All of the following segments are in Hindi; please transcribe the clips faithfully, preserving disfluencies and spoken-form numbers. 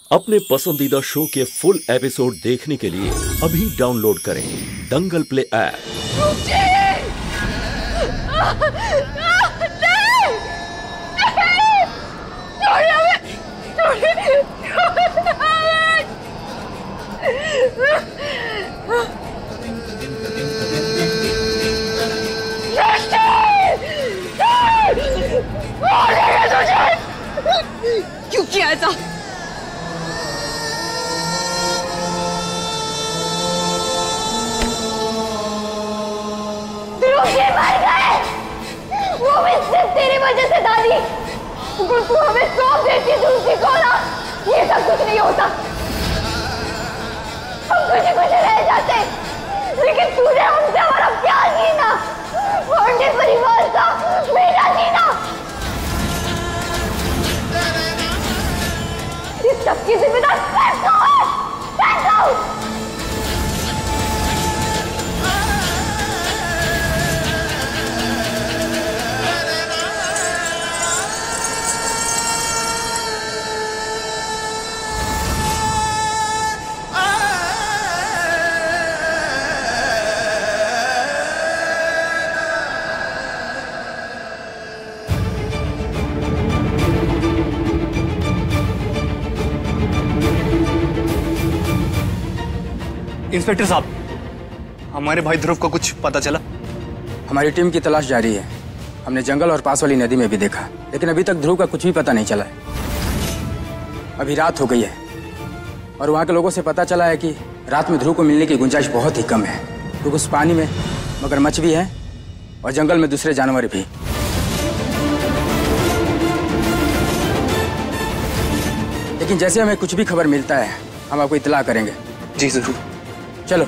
अपने पसंदीदा शो के फुल एपिसोड देखने के लिए अभी डाउनलोड करें दंगल प्ले ऐप। क्यों किया ऐसा? मर गए, वो भी सिर्फ तेरी वजह से दादी। अगर तू हमें सौंप देती दूसरी को ना, ये सब कुछ नहीं होता। हम खुशी खुशी रह जाते, लेकिन तूने हमसे हमारा प्यार छीना, पांडे परिवार का बेटा छीना। इस सब की जिम्मेदार मैं हूँ, मैं हूँ। इंस्पेक्टर साहब, हमारे भाई ध्रुव को कुछ पता चला? हमारी टीम की तलाश जारी है। हमने जंगल और पास वाली नदी में भी देखा, लेकिन अभी तक ध्रुव का कुछ भी पता नहीं चला है। अभी रात हो गई है और वहाँ के लोगों से पता चला है कि रात में ध्रुव को मिलने की गुंजाइश बहुत ही कम है, क्योंकि उस पानी में मगरमच्छ भी है और जंगल में दूसरे जानवर भी। लेकिन जैसे हमें कुछ भी खबर मिलता है हम आपको इत्तला करेंगे। जी जरूर। चलो।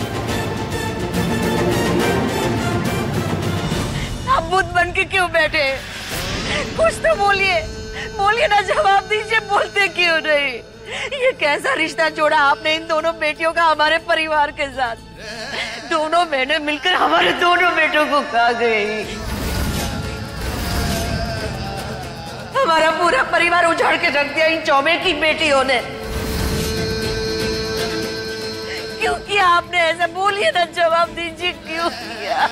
आप भूत बन के क्यों बैठे? कुछ तो बोलिए, बोलिए ना, जवाब दीजिए। बोलते क्यों नहीं? ये कैसा रिश्ता जोड़ा आपने इन दोनों बेटियों का हमारे परिवार के साथ? दोनों बहनें मिलकर हमारे दोनों बेटों को खा गई। हमारा पूरा परिवार उजाड़ के रख दिया इन चौबे की बेटियों ने। क्यों किया आपने ऐसा? बोलिए ना, जवाब दीजिए, क्यों किया?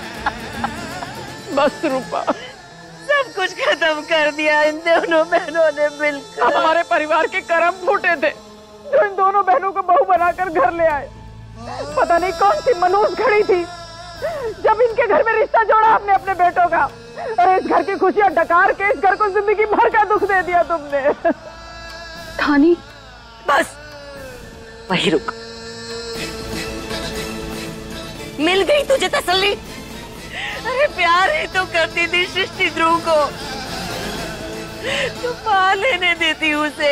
बस रूपा, सब कुछ खत्म कर दिया इन दोनों बहनों ने मिलकर। हमारे परिवार के कर्म फूटे थे जो इन दोनों बहनों को बहू बनाकर घर ले आए। पता नहीं कौन सी मनूस घड़ी थी जब इनके घर में रिश्ता जोड़ा आपने अपने बेटों का, और इस घर की खुशियां डकार के इस घर को जिंदगी भर का दुख दे दिया तुमने। धानी, बस वही रुक। मिल गई तुझे तसल्ली? अरे प्यार ही तो करती थी सृष्टि ध्रुव को, तो पा लेने देती उसे।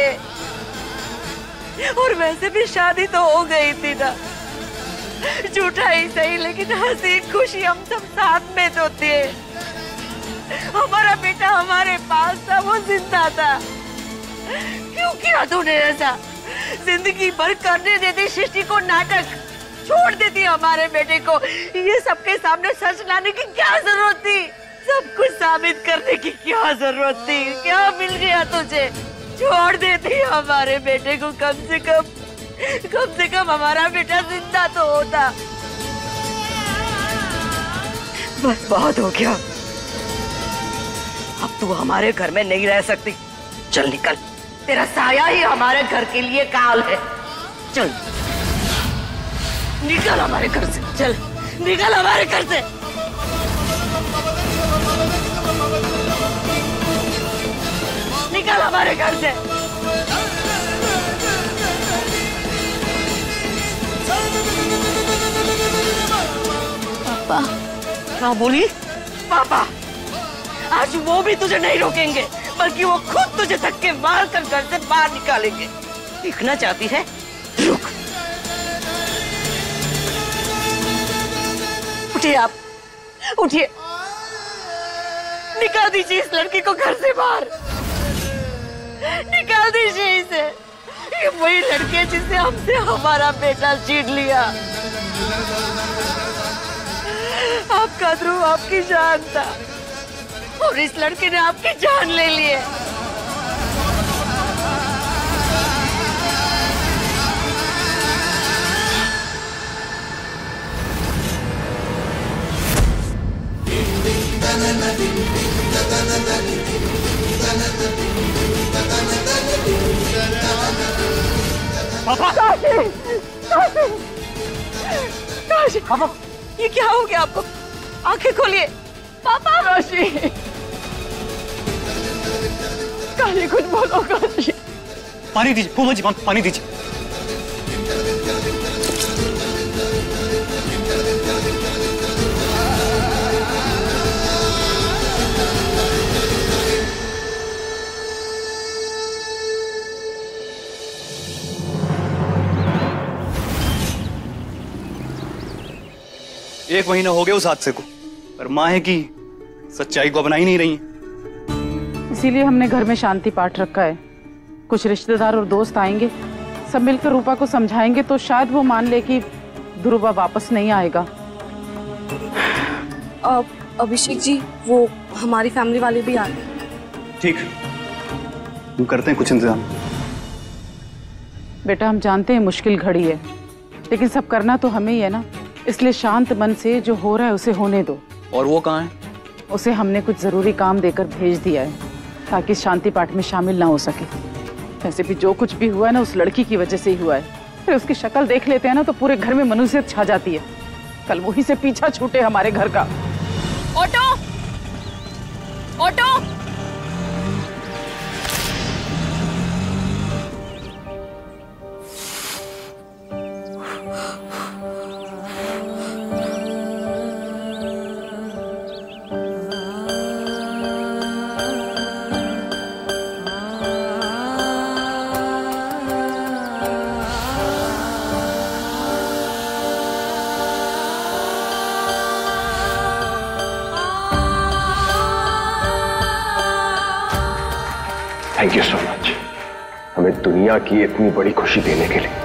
और वैसे भी शादी तो हो गई थी ना, झूठा ही सही, लेकिन हंसी खुशी हम सब साथ में तो थे। हमारा बेटा हमारे पास था, वो जिंदा था। क्यों किया तूने ऐसा? जिंदगी भर करने देती सृष्टि को नाटक, छोड़ देती हमारे बेटे को। ये सबके सामने सच लाने की क्या जरूरत थी? सब कुछ साबित करने की क्या जरूरत थी? क्या मिल गया तुझे? छोड़ देती हमारे बेटे को। कम से कम कम से कम हमारा बेटा जिंदा तो होता। बस बहुत हो गया, अब तू हमारे घर में नहीं रह सकती। चल निकल, तेरा साया ही हमारे घर के लिए काल है। चल निकल हमारे घर से, चल निकल हमारे घर से। निकल हमारे घर से। पापा। हाँ बोली? पापा, आज वो भी तुझे नहीं रोकेंगे, बल्कि वो खुद तुझे धक्के मार कर घर से बाहर निकालेंगे। दिखना चाहती है? रुक। उठिए आप, उठिए। निकाल दीजिए इस लड़की को घर से बाहर। निकाल दीजिए इसे। ये वही लड़की है जिसने हमसे हमारा बेटा छीन लिया। आपका ध्रुव आपकी जान था और इस लड़के ने आपकी जान ले ली है। पापा काशी, काशी, काशी, पापा ये क्या हो गया आपको? आंखें खोलिए पापा। काशी, काशी कुछ बोलो काशी। पानी दीजिए फूफा जी, पानी दीजिए। एक महीना हो गया उस हादसे को, पर माँ है कि सच्चाई को अपना ही नहीं रही है। इसीलिए हमने घर में शांति पाठ रखा है। कुछ रिश्तेदार और दोस्त आएंगे, सब मिलकर रूपा को समझाएंगे तो शायद वो मान ले कि ध्रुवा वापस नहीं आएगा। अब अभिषेक जी, वो हमारी फैमिली वाले भी आ गए। ठीक, हम करते हैं कुछ इंतजाम। बेटा हम जानते हैं मुश्किल घड़ी है, लेकिन सब करना तो हमें ही है ना, इसलिए शांत मन से जो हो रहा है उसे होने दो। और वो कहाँ है? उसे हमने कुछ जरूरी काम देकर भेज दिया है ताकि शांति पाठ में शामिल ना हो सके। वैसे भी जो कुछ भी हुआ है ना उस लड़की की वजह से ही हुआ है। फिर उसकी शक्ल देख लेते हैं ना तो पूरे घर में मनुष्यत छा जाती है। कल वहीं से पीछा छूटे हमारे घर का। Auto, auto. Thank you so much, हमें दुनिया की इतनी बड़ी खुशी देने के लिए।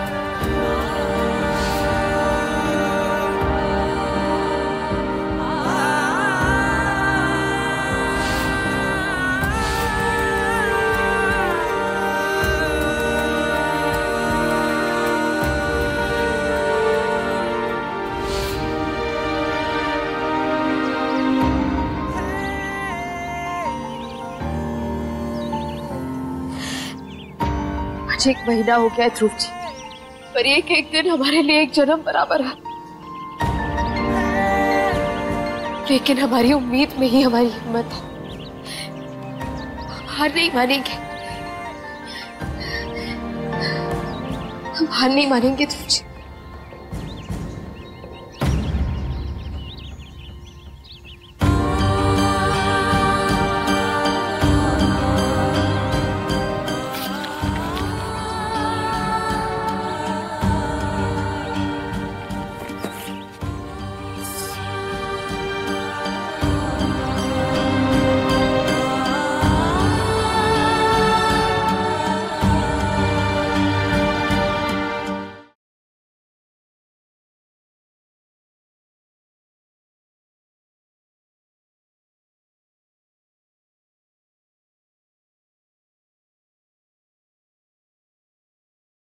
एक महीना हो गया है ध्रुव जी, पर एक एक दिन हमारे लिए एक जन्म बराबर है। लेकिन हमारी उम्मीद में ही हमारी हिम्मत है। हम हार नहीं मानेंगे, हम हार नहीं मानेंगे ध्रुव जी।